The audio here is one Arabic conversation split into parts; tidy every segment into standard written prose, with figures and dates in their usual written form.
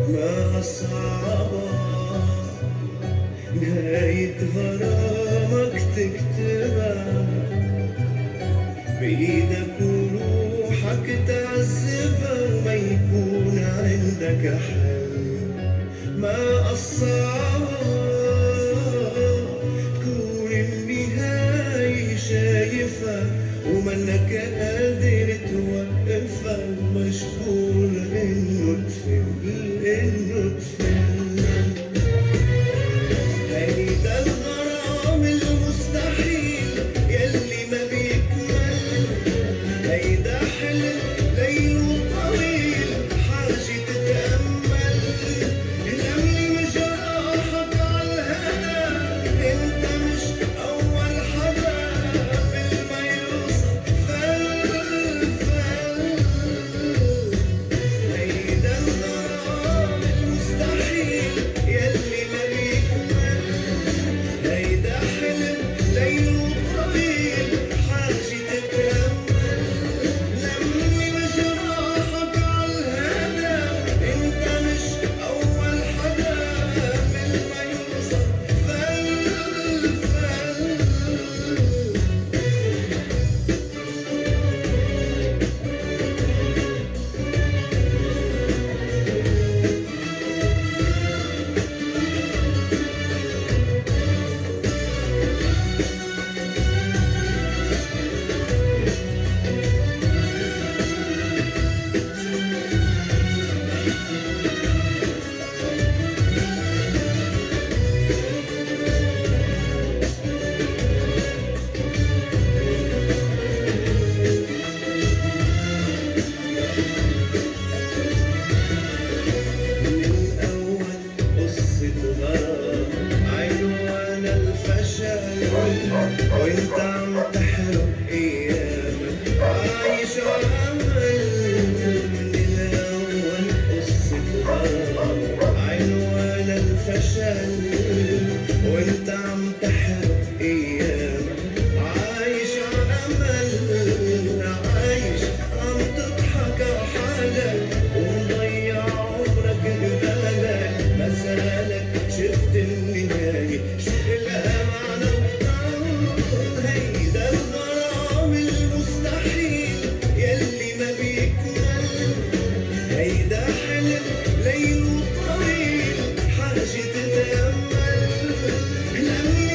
ما أصعبها نهاية غرامك تكتبها بإيدك وروحك تعذبها وما يكون عندك حل. ما أصعبها تكون النهاية شايفها ومنك قادر توقفها ومشغول إنه تفل هيدا الغرام المستحيل يلي ما بيكمل. هيدا حلم ليله طويل حاجة تتأمل. لملي مجراحك عالهنا انت مش أول حدا قبل ما يوصل هيدا الغرام المستحيل يلي ما بيكمل. هيدا حلم ليله طويل حاجة تتأمل. لملي مجراحك عالهنا انت مش أول حدا قبل ما يوصل وانت عم تحرق ايامك عايش عمل. من الاول قصة غرام عنوان الفشل وانت عم تحرق ايامك عايش عمل. عايش عم تضحك عحالك ومضيع عمرك ببالك. مسالك شفت النهاية شو لها معنى. هيدا الغرام المستحيل يلي ما بيكمل. هيدا حلم ليله طويل حاجة تتأمل.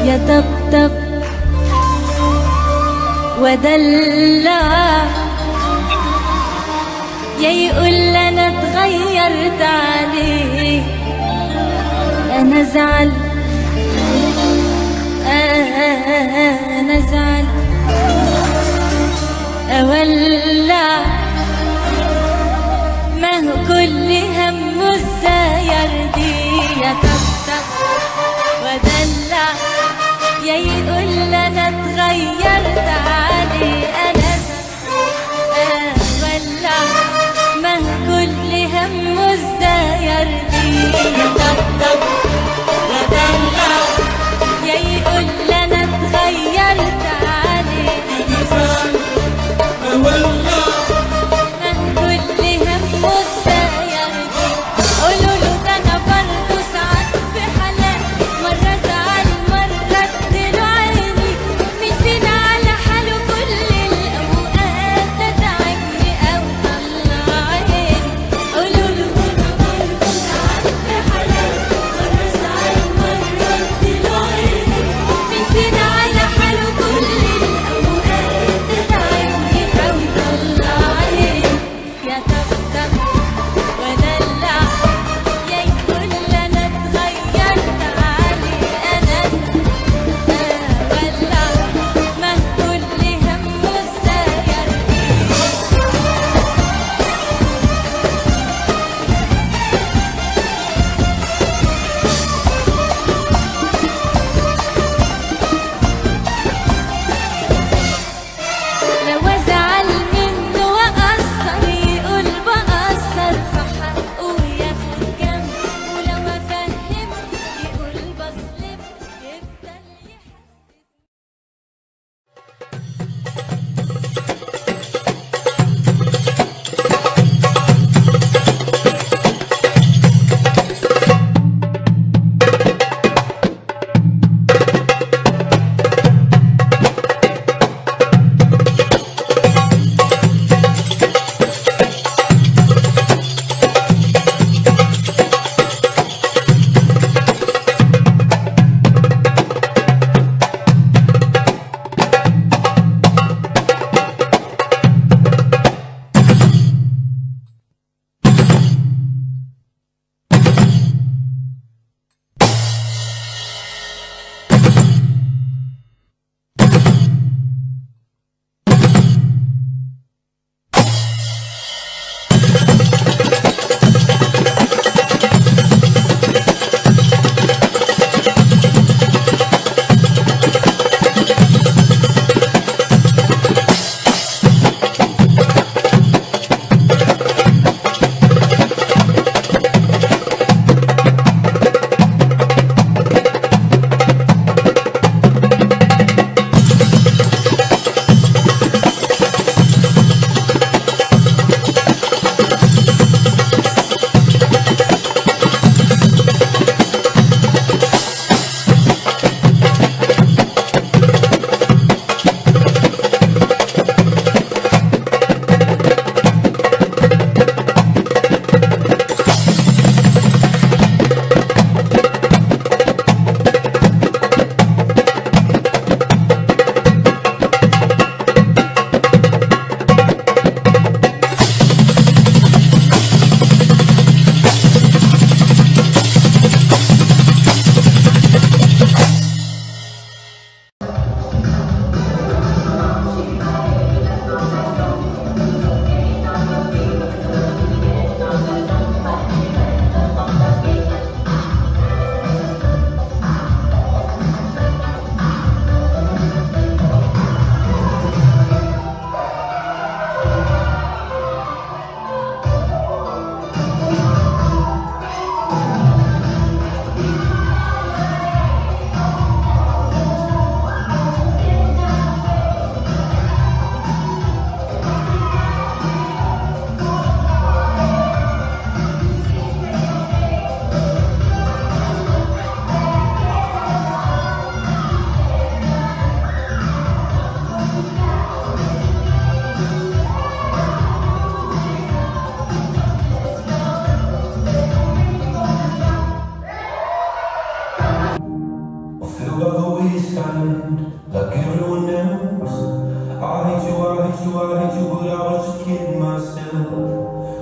يا طبطب ودلع، يا يقول انا اتغيرت عليه، انا زعل انا زعل اولع، ما هو كل همه ازاي يرضيه. يا طبطب ودلع، يا يقول انا اتغيرت عليه، انا اولع، ما هو كل همه ازاي يرضيه. يا طبطب ودلع، يا يقول انا اتغيرت عليه، اولع، ما هو كل همه ازاي يرضيه. قولوا له ده انا برضه ساعات في حالات، مره زعل مره اديله عيني، مين فينا على حاله كل الاوقات، ده تعبني او طلع عيني. قولوا له ده انا برضه ساعات في حالات، مره زعل مره اديله عيني، مين فينا على حاله كل الاوقات، ده تعبني او طلع عيني. يا طبطب ودلع، يا يقول انا اتغيرت عليه، انا اولع، ما كل همه ازاي يرضيه. لو ازعل منه واقصر يقول بقصر،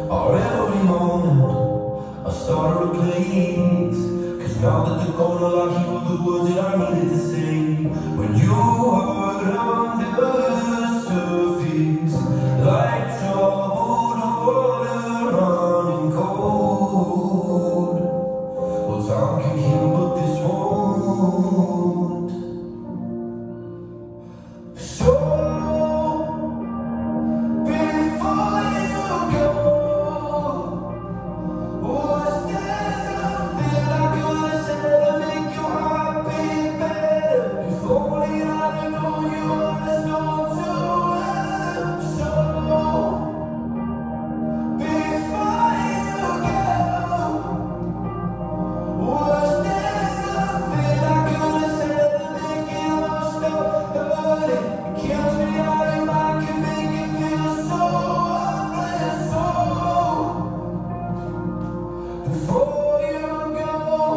Or every moment I start a place. Cause now that they're gone, all I hear the words that I needed to say. When you hurt under the surface, like troubled water running cold. Well, time can heal, but this won't. So before you go, was there something I could have said to make your heart beat better? If only I'd have known you were the storm to weather. So before you go, was there something I could have said to make you more stop hurting? It kills me how your mind can make you feel so helpless. So before you go,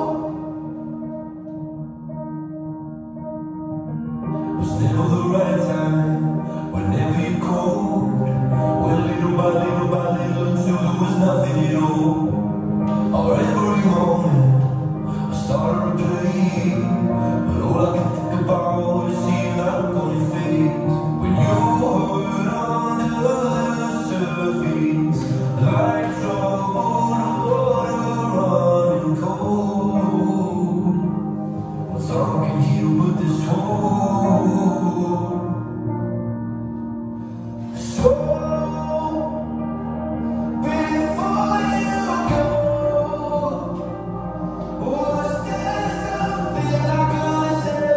was never the right time, whenever you called. Well, little by little, until there was nothing at all. Or every moment I started to play, but all I can think about is seeing that look on your face. When you hurt under the surface, like troubled water running cold. Well, some can heal, but this won't. So before you go, was there something I could have said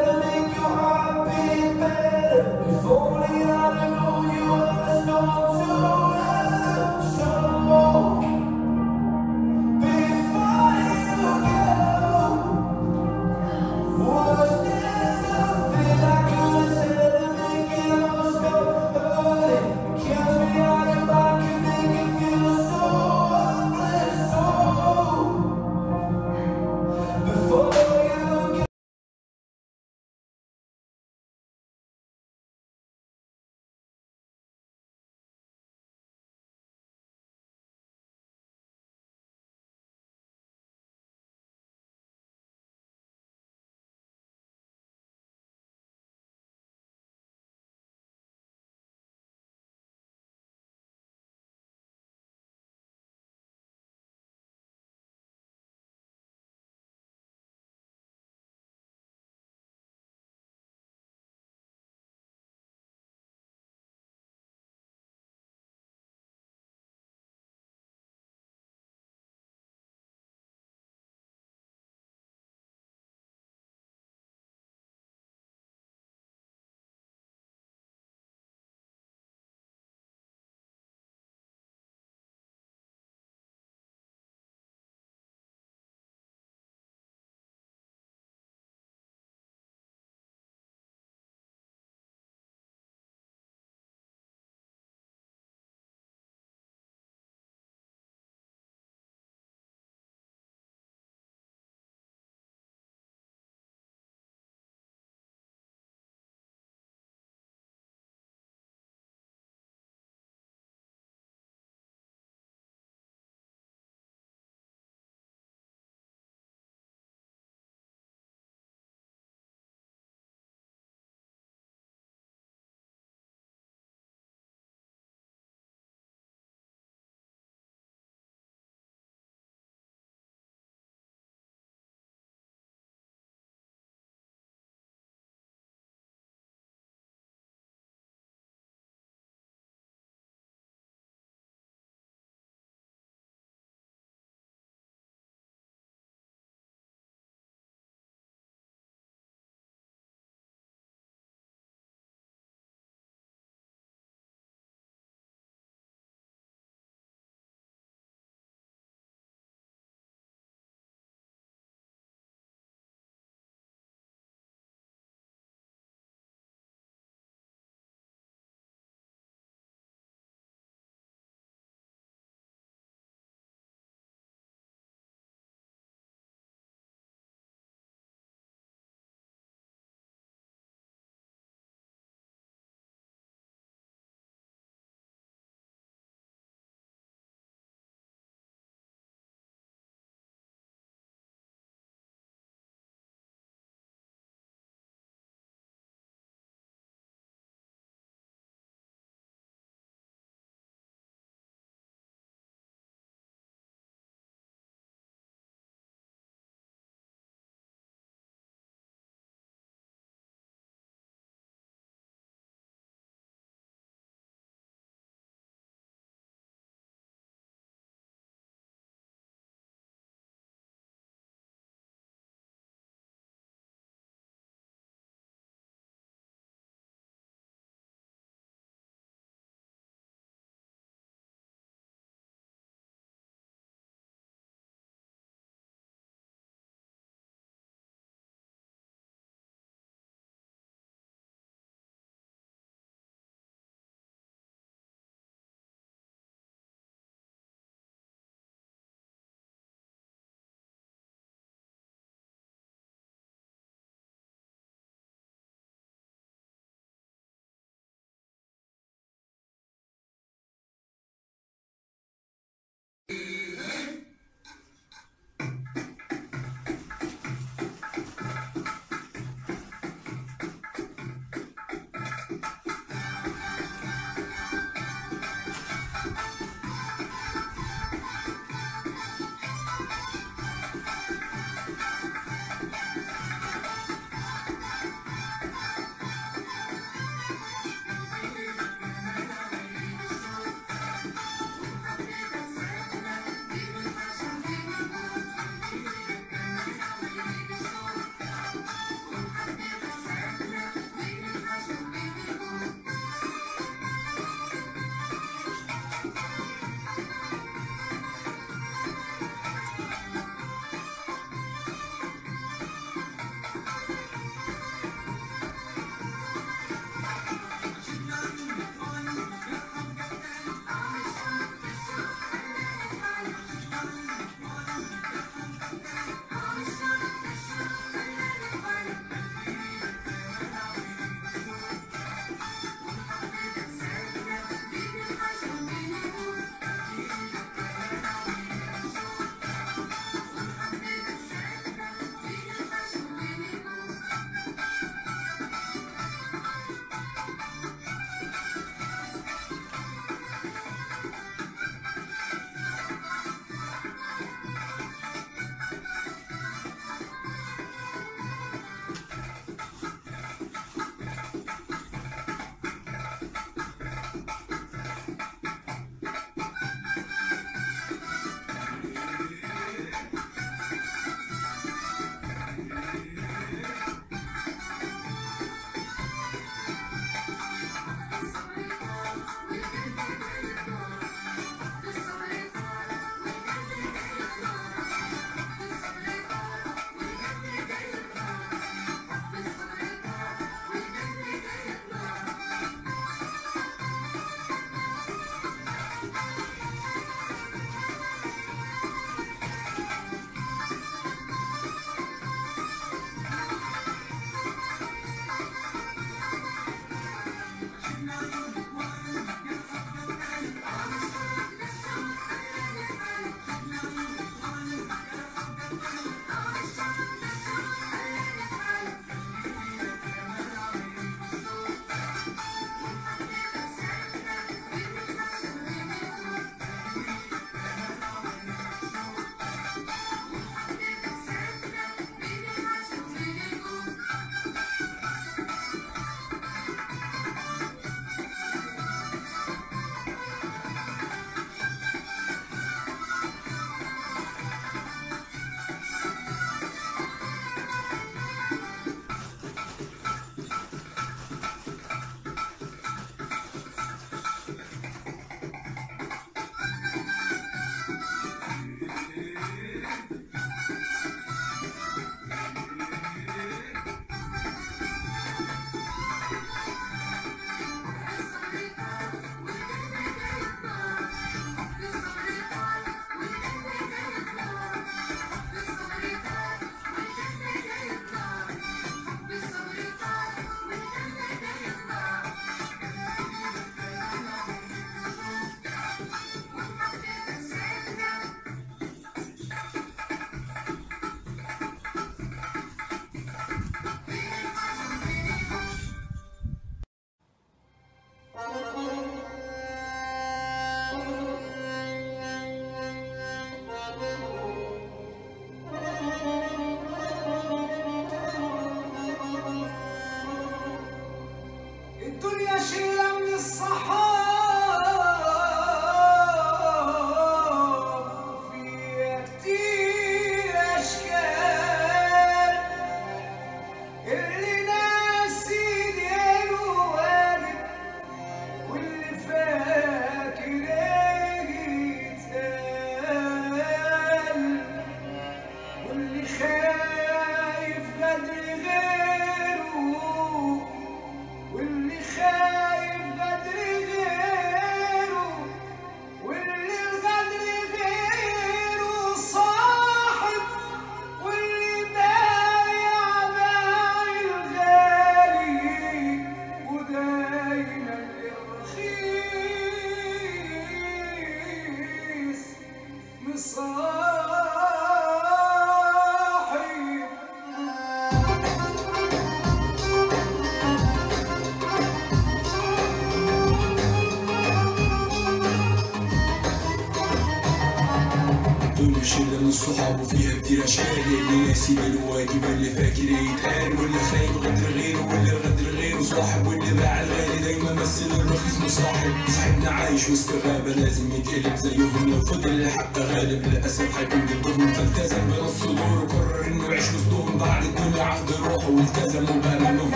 دول شلة من الصحاب وفيها كتير اشكال، اللي ناسي بالواجب اللي فاكر يتقال، واللي خايب غدر غيره واللي غدر غيره صاحب، واللي باع الغالي دايما مثل الرخيص مصاحب. صاحبنا عايش وسط غابة لازم يتقلب زيهم، لو فضل الحق غالب للاسف هيكون ضدهم، فالتزم بنص دور وقرر انه يعيش وسطهم، بعد الدنيا عهد روحه والتزم وبقى منهم.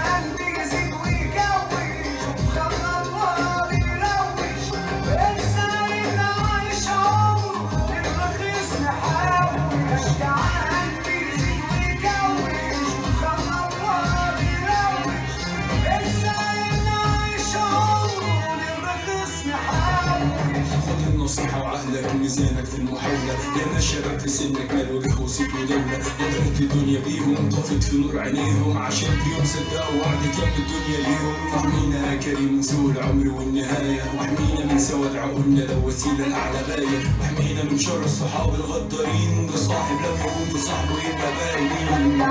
نصيحة وعقلك وميزانك في المحاولة، لأن الشباب في سنك مال وجه وصيت ودولة، قدرت الدنيا بيهم طفت في نور عينيهم، عشان بيهم صدقوا وعدك يوم الدنيا ليهم. فاحمينا يا كريم من سوء العمر والنهاية، واحمينا من سواد عقولنا لو وسيلة لأعلى غاية، واحمينا من شر الصحاب الغدارين، ده صاحب لو يكون في صاحبه يبقى باين.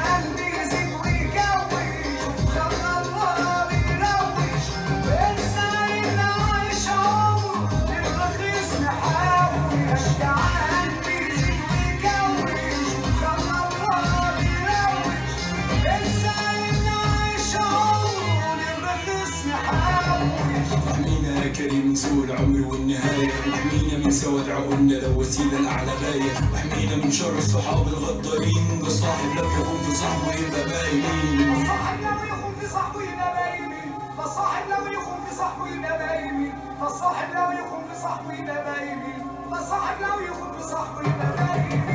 واحمينا يا كريم من سوء العمر والنهاية، واحمينا من سواد عقولنا لو وسيلة لأعلى غاية، واحمينا من شر الصحاب الغدارين، ده صاحب لو يكون في صاحبه يبقى باين. الصاحب لو يكون في صاحبه يبقى باين، فالصاحب لو يكون في صاحبه يبقى باين، فالصاحب لو يكون في صاحبه يبقى باين، فالصاحب لو يكون في صاحبه يبقى باين.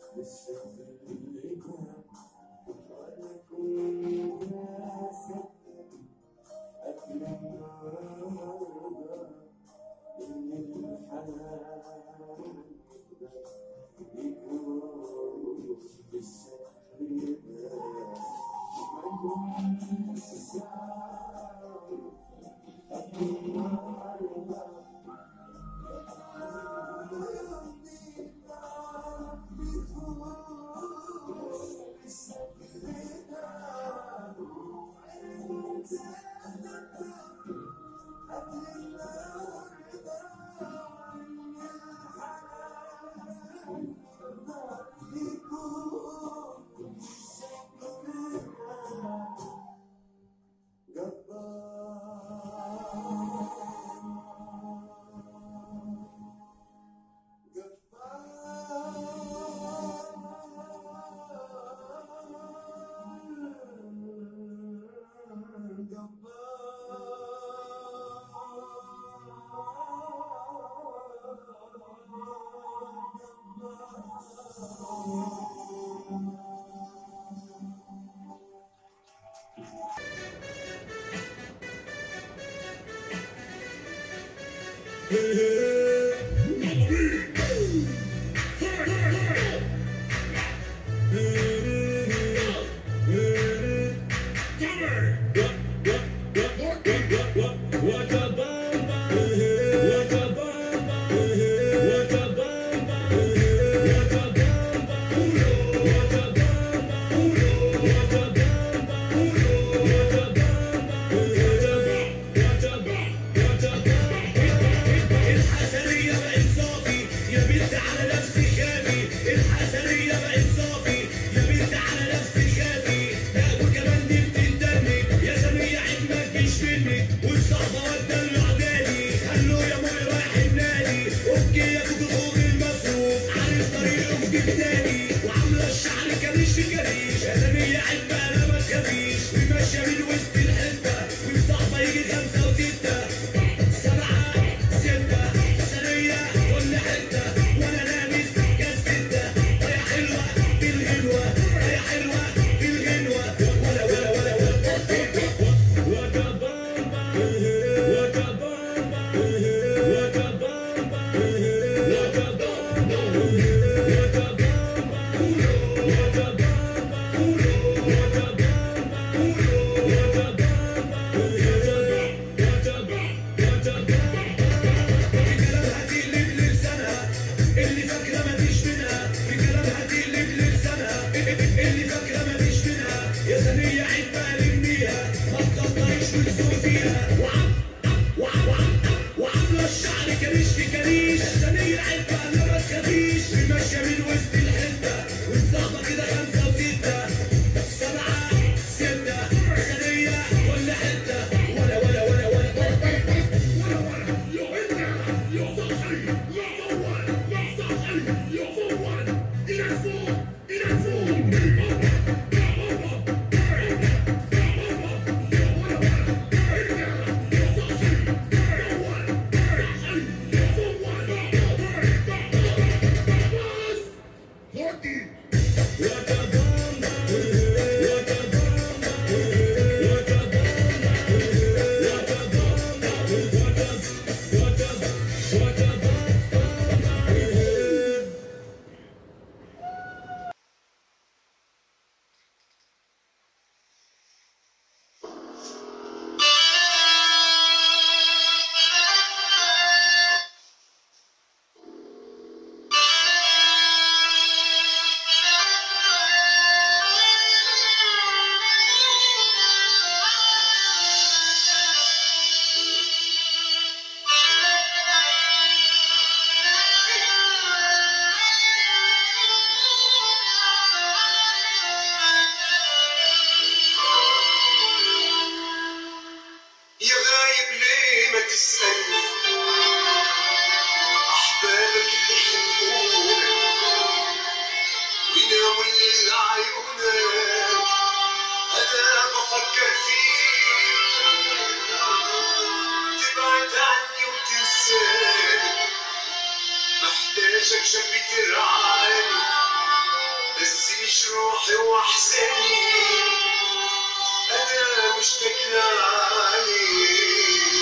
محتاجك شبيك الرعاية نسيش روحي واحزاني انا مشتاق لعليك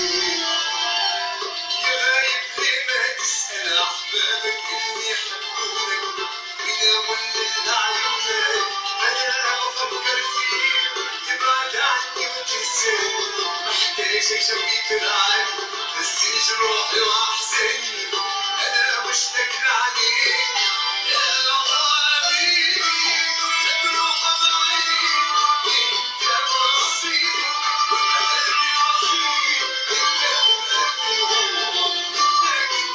يا غايب ليه ما تسأل احبابك اللي يحبونك ويناولوا لعيونك انا بفكر فيك تبعد عني وتنساني محتاجك جنبي ترعاني نسيش روحي واحزاني انا مشتاق لعليك يا حبيبي تروح معي انت نصيبي وقلبي وحيد انت وقلبي هو لكن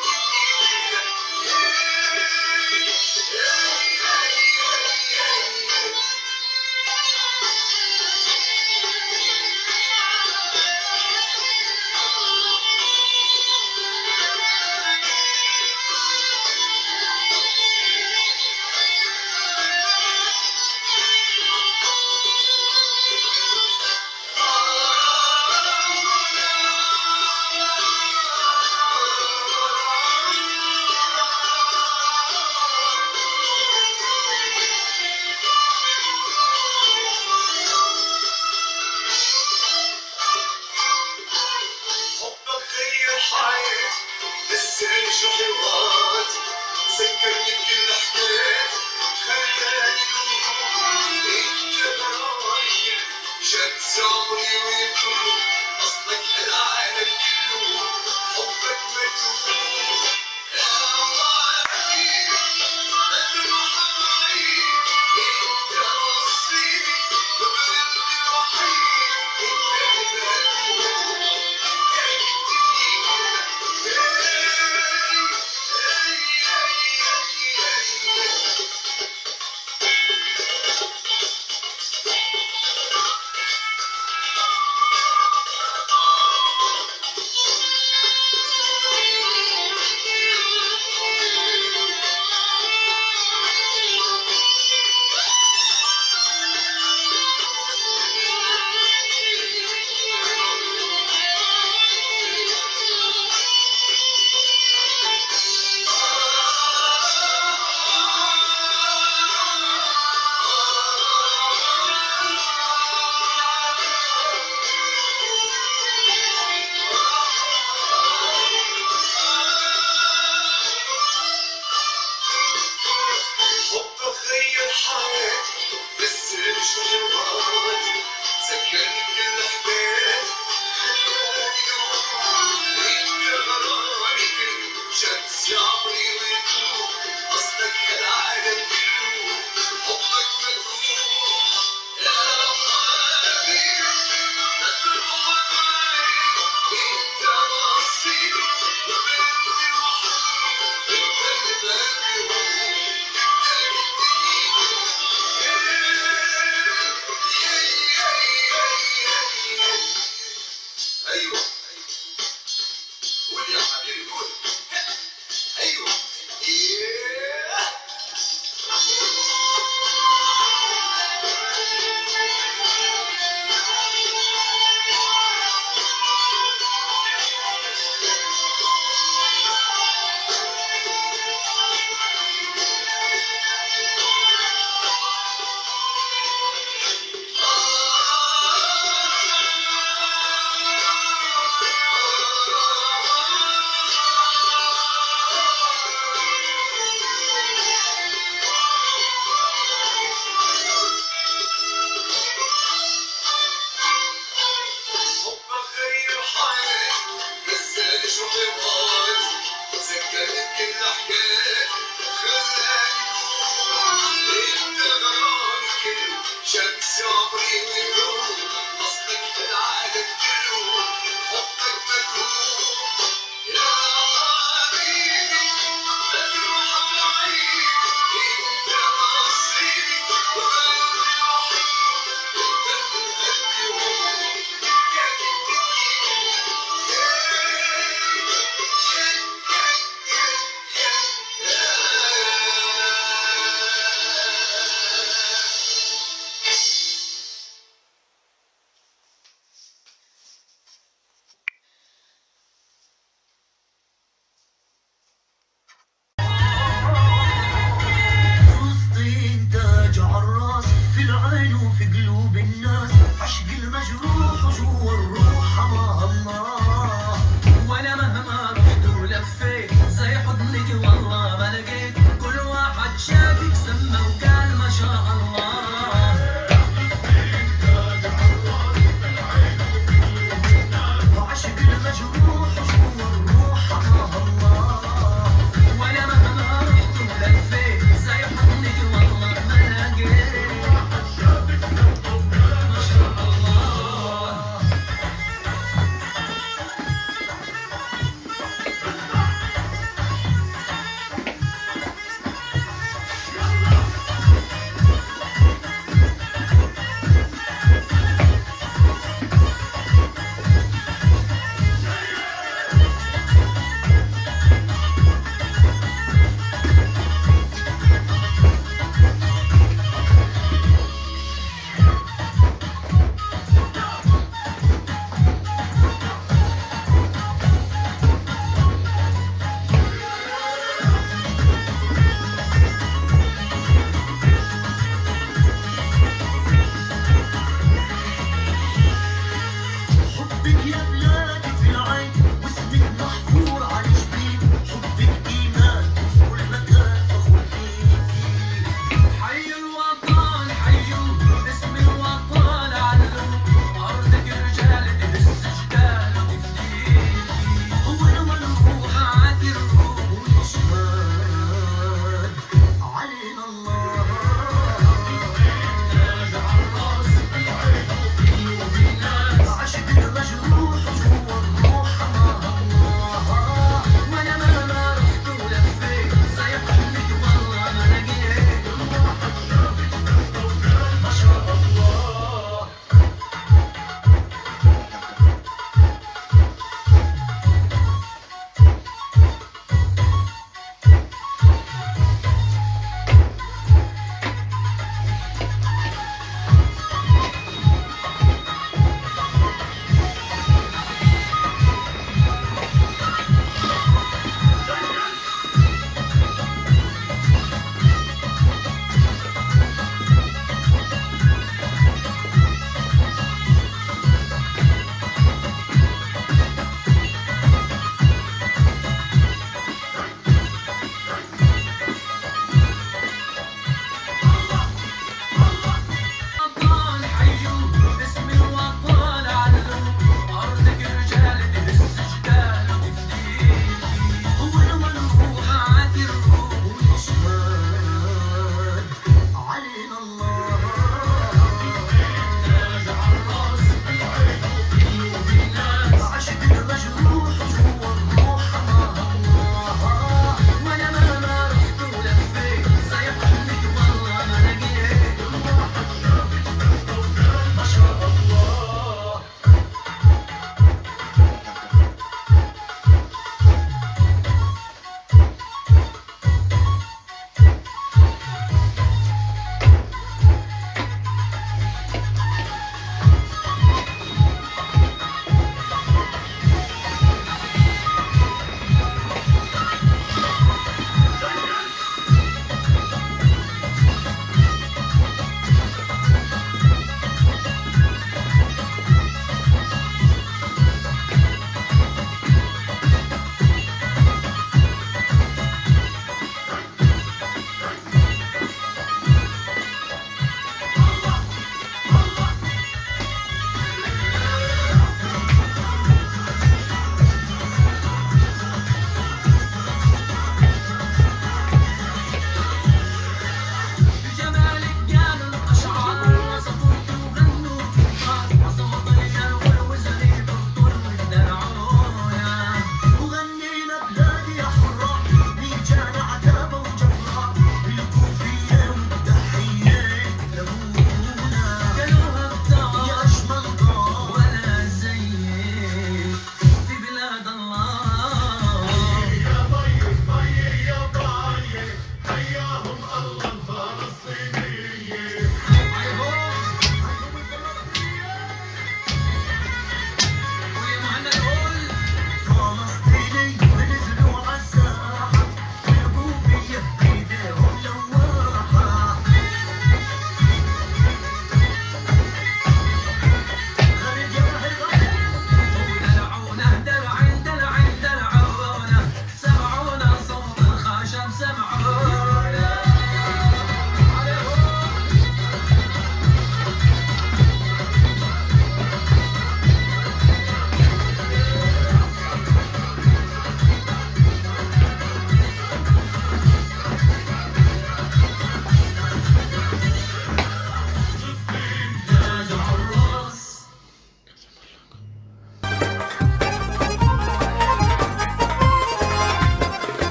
حبك غير حياتي نساني شو حواراتي ذكرني بكل حكاياتي خلاني نقول انت برايي شمس عمري ويطول اصلك العالم كله حبك مجنون يا حبيبي تروح معي انت نصيبي وقلبي وحيد انت بقلبي حبك غير حياتي بس مش حواراتي ذكرني بكل حكاياتي خلاني نقول انت غرامي كله شمس عمري ويطول اصلك العالم كله حبك مجنون يا حبيبي تروح معي انت نصيبي وقلبي وحيد انت بقلبي الناس عشق المجروح وجوا الروح الله الله. وانا مهما رحت ولفيت زي حضنك والله ما لقيت، كل واحد شافك سمى وقال ما شاء الله. وعشق المجروح وجوا الروح الله الله. وانا مهما رحت ولفيت زي حضنك والله ما لقيت، ما شاء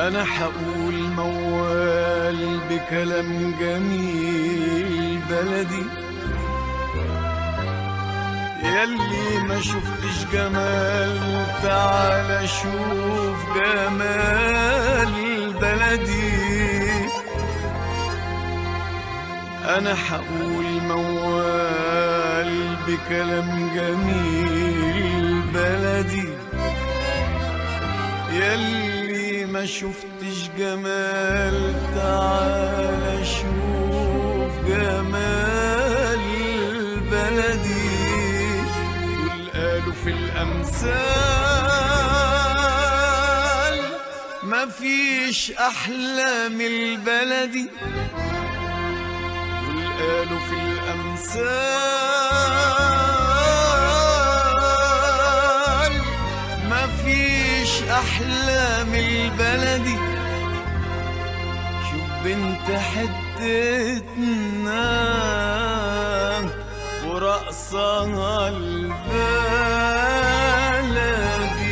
أنا حقول موال بكلام جميل بلدي، ياللي ما شفتش جمال تعال شوف جمال بلدي. أنا حقول موال بكلام جميل بلدي، ياللي ما شفتش جمال تعال شوف جمال بلدي. دول قالوا في الأمثال مفيش أحلى من البلدي، دول قالوا في الأمثال مفيش أحلى من البلدي. شوف بنت حتتنا ورقصها البلدي.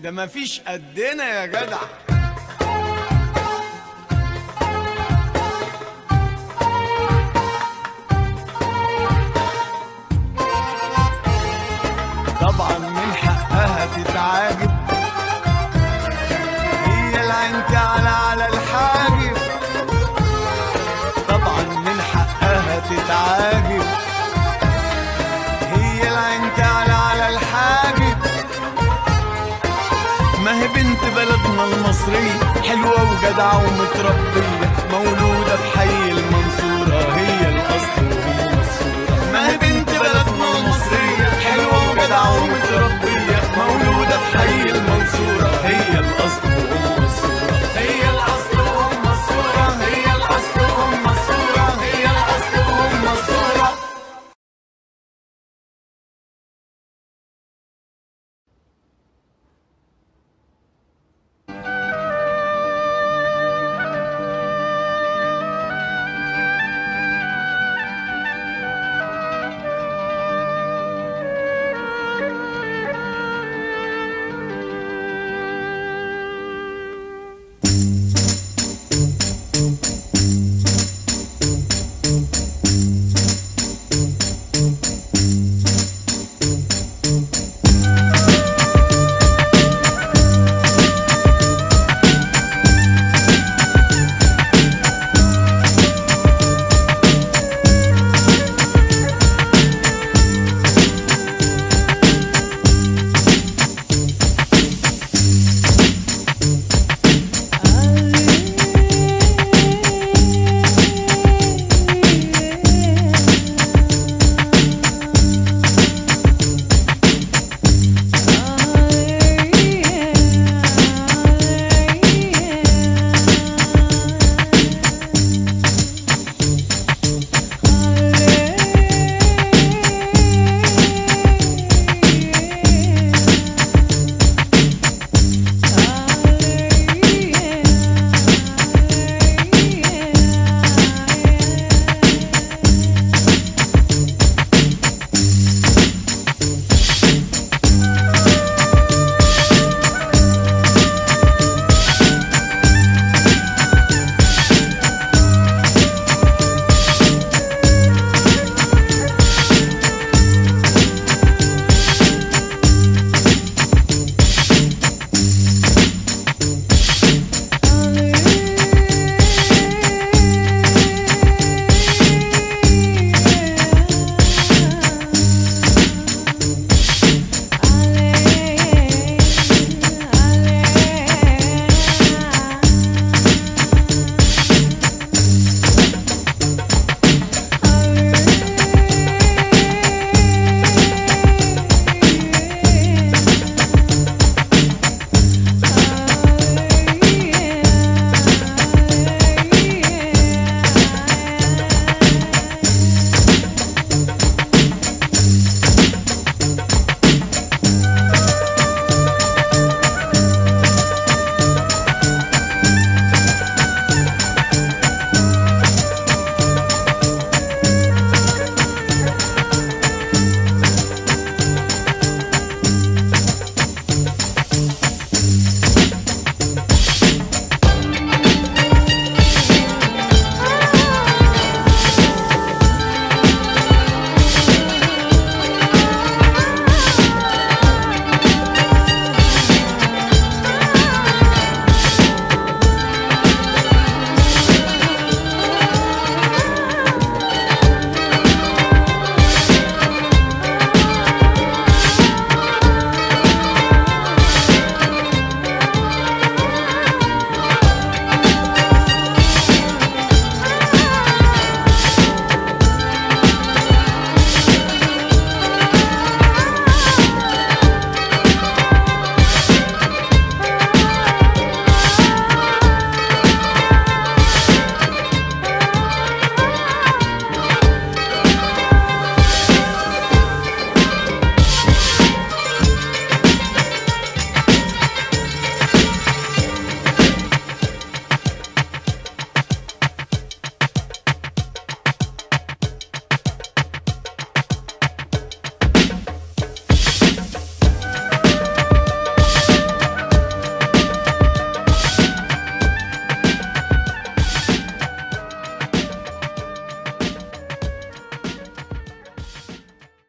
ده مفيش قدنا يا جدع. طبعا من حقها تتعاجب، هي العين تعلى على الحاجب. طبعا من حقها تتعاجب، هي العين تعلى على الحاجب. ما هي بنت بلدنا المصرية، حلوة وجدعة ومتربية، مولودة